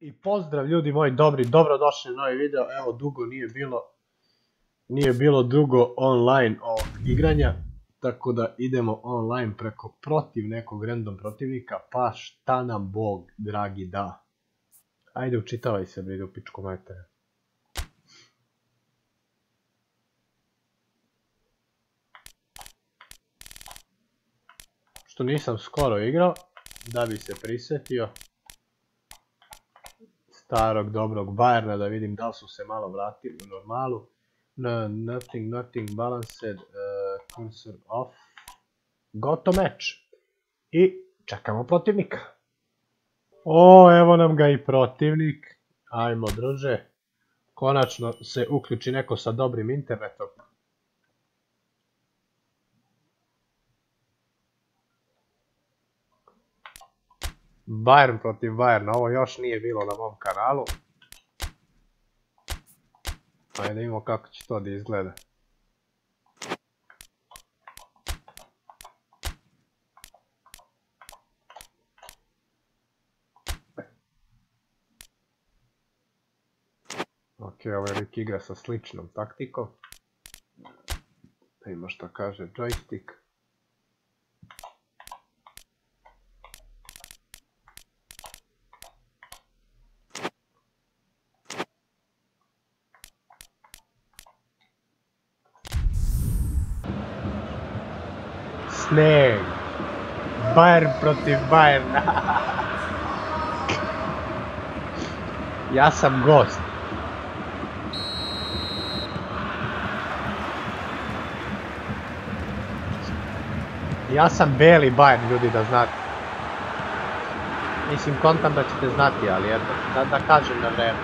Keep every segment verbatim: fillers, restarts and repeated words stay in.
I pozdrav ljudi moji dobri, dobrodošli u novi video. Evo, dugo nije bilo nije bilo dugo online ovog igranja, tako da idemo online preko protiv nekog random protivnika, pa šta nam Bog dragi da. Ajde, učitavaj se, bre, u pičku mater. Što nisam skoro igrao, da bi se prisjetio starog dobrog Bayerna, da vidim da li su se malo vratili u normalu. No, nothing, nothing, balanced, uh, cursor off, gotov meč. I čekamo protivnika. O, evo nam ga i protivnik. Ajmo, druže. Konačno se uključi neko sa dobrim internetom. Bayern protiv Bayerna, ovo još nije bilo na mom kanalu. Ajde, da vidimo kako će to da izgleda. Ok, ovo je lik igra sa sličnom taktikom. Da vidimo što kaže joystick. Sneg, Bayern protiv Bayerna. Ja sam gost. Ja sam beli Bayern, ljudi, da znate. Mislim, kontam da ćete znati, ali eto, da, da kažem na vreme.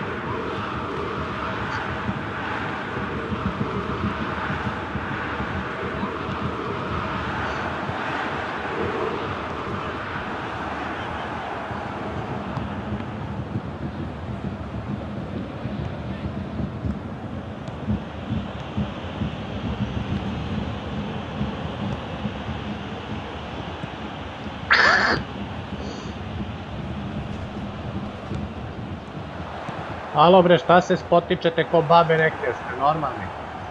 Alo bre, šta se spotičete ko babe neke, ste normalni?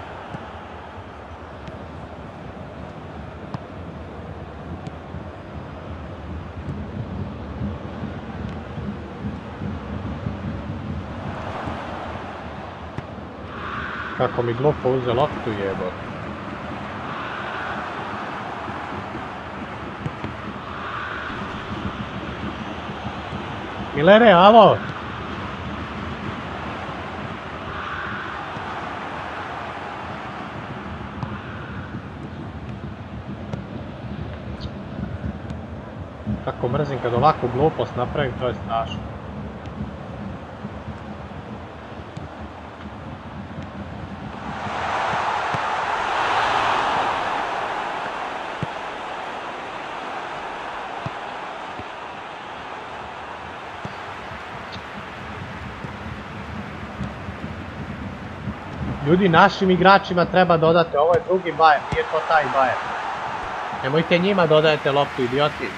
Kako mi glupo uze loptu, jebo. Milere, alo! Kako mrzim kad ovakvu glupost napravim, to je strašno. Ljudi, našim igračima treba dodati, ovo je drugi Bayern, nije to taj Bayern. Nemojte njima dodajete loptu, idioti.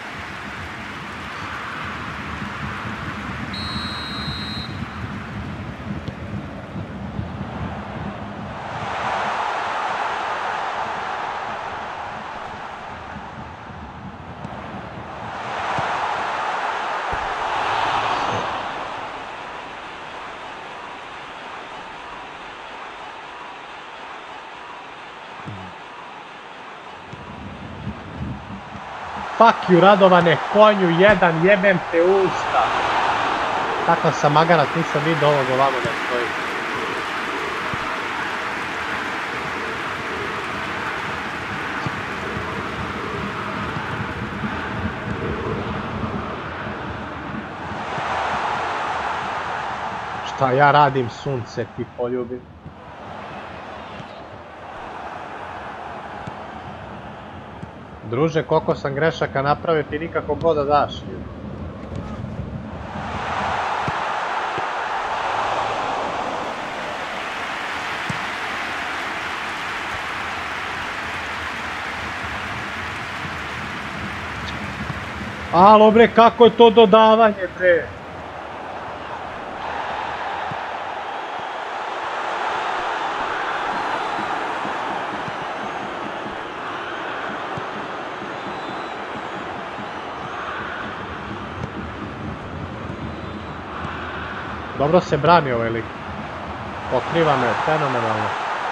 Fuck you, Radovane, konju jedan, jebem te usta. Tako sam maganac, nisam vidio ovog ovamo da stoji. Šta ja radim, sunce ti poljubim? Druže, koliko sam grešaka napravio, ti nikako god da daš. Alo bre, kako je to dodavanje bre? Dobro se brani ovaj lik. Pokriva me, fenomenalno.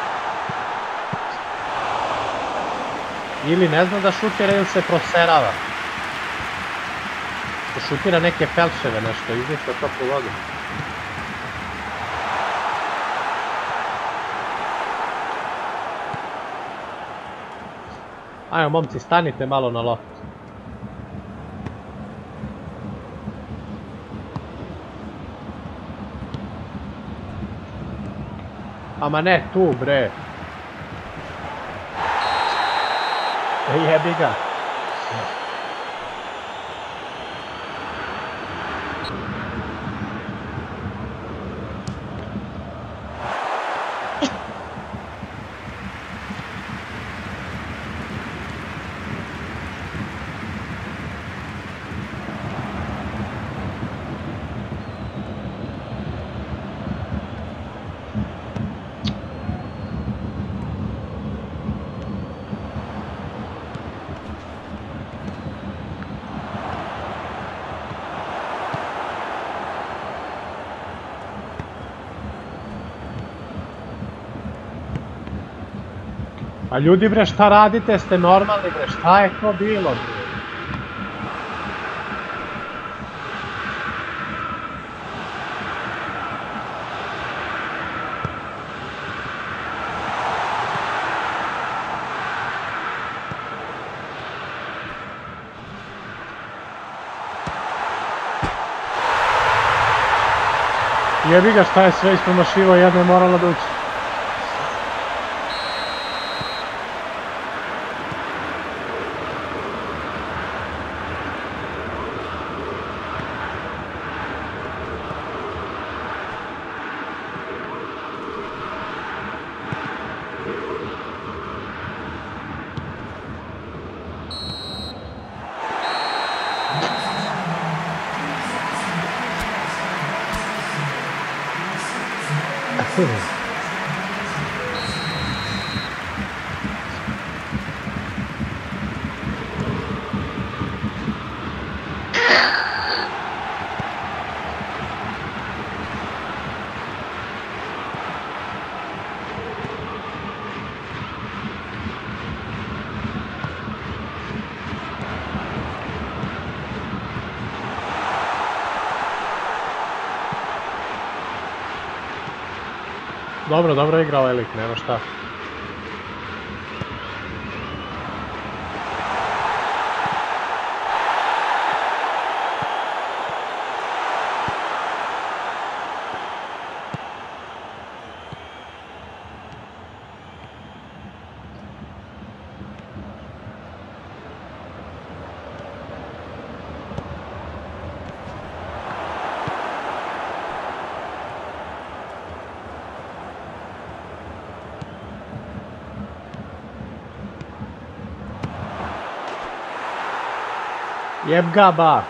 Ili ne zna da šutira ili se proserava. Šutira neke felševe, nešto, izmišlja toplu vodu. Ajmo, momci, stanite malo na loptu. Ama ne, tu, bre. Jebi ga. A ljudi bre, šta radite, ste normalni bre, šta je to bilo bre? Jebi ga, šta je sve ispromašivo, jedno je moralo da uči. Dobro, dobro je igrao ovaj lik, nema šta. Jeb ga ba!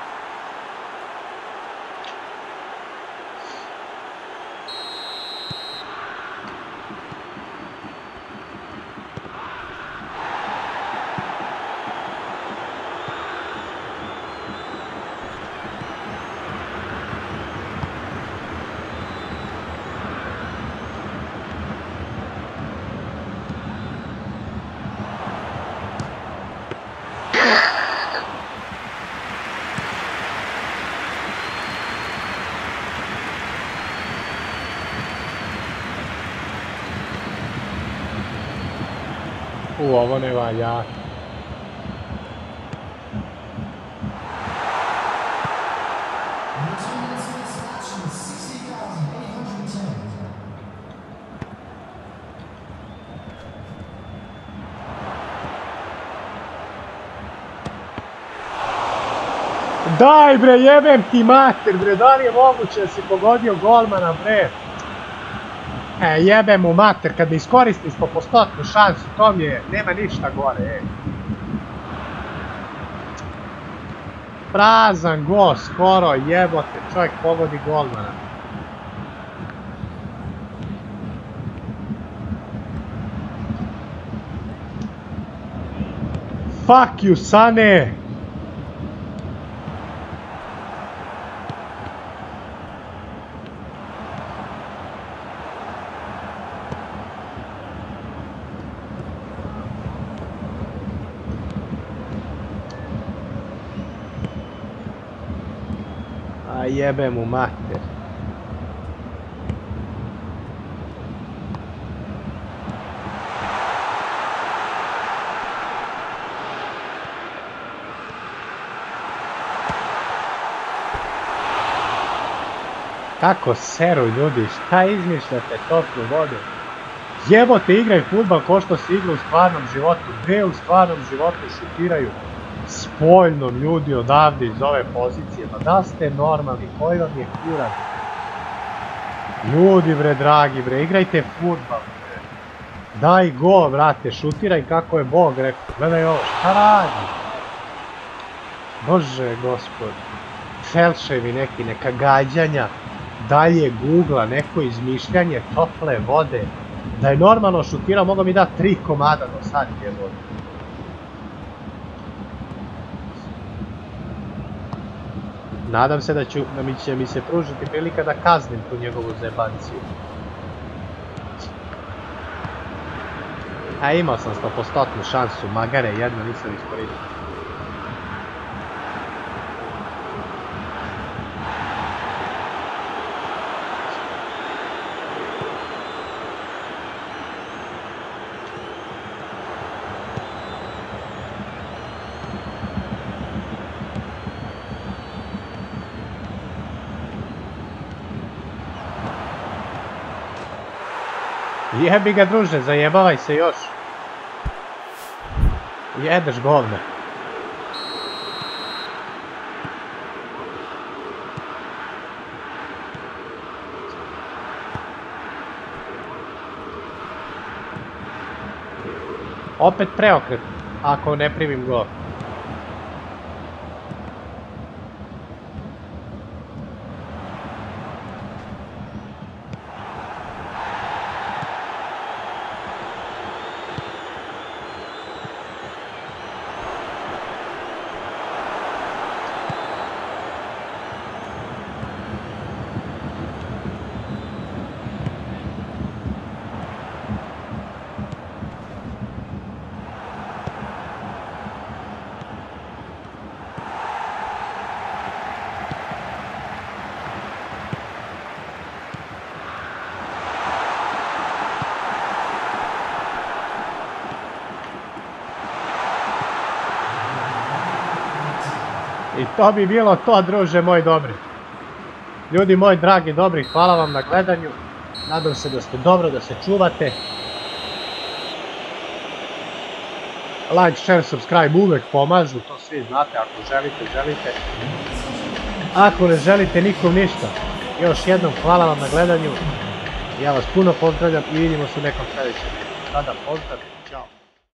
U, ovo ne valja. Daj bre, jebem ti mater bre, da li je moguće da si pogodio golmana bre? E, jebem mu mater, kad ne iskoristi sto posto šansu, to mi je, nema ništa gore, ej. Prazan go, skoro, jebote, čovjek pogodi golmana. Fuck you, Sane! jebem u mater. Kako seru ljudi, šta izmišljate toplu vodu? Jebote, igraj fudbal ko što se igra u stvarnom životu. Gdje u stvarnom životu šutiraju spoljnom ljudi odavde iz ove pozicije? Ma da ste normalni, koji vam je kurac? Ljudi bre, dragi bre, igrajte fudbal bre. Daj go, brate, šutiraj kako je Bog rekao. Gledaj ovo, šta radi? Bože gospod. Felševi neki, neka gađanja. Dalje Google-a, neko izmišljanje tople vode. Da je normalno šutirao, mogao mi dati tri komada do sad je vode. Nadam se da, ću, da mi će mi se pružiti prilika da kaznim tu njegovu zebanciju. A imao sam sto posto šansu, magare, jedno nisam iskoristio. Jebi ga druže, zajebavaj se još. Jedeš govne. Opet preokret, ako ne primim gol. I to bi bilo to, druže moj dobri. Ljudi moji dragi dobri, hvala vam na gledanju. Nadam se da ste dobro, da se čuvate. Like, share, subscribe uvek pomažu, to svi znate, ako želite, želite. Ako ne želite, nikom ništa. Još jednom hvala vam na gledanju. Ja vas puno pozdravljam i vidimo se u nekom sljedećem. Sada pozdrav, čao.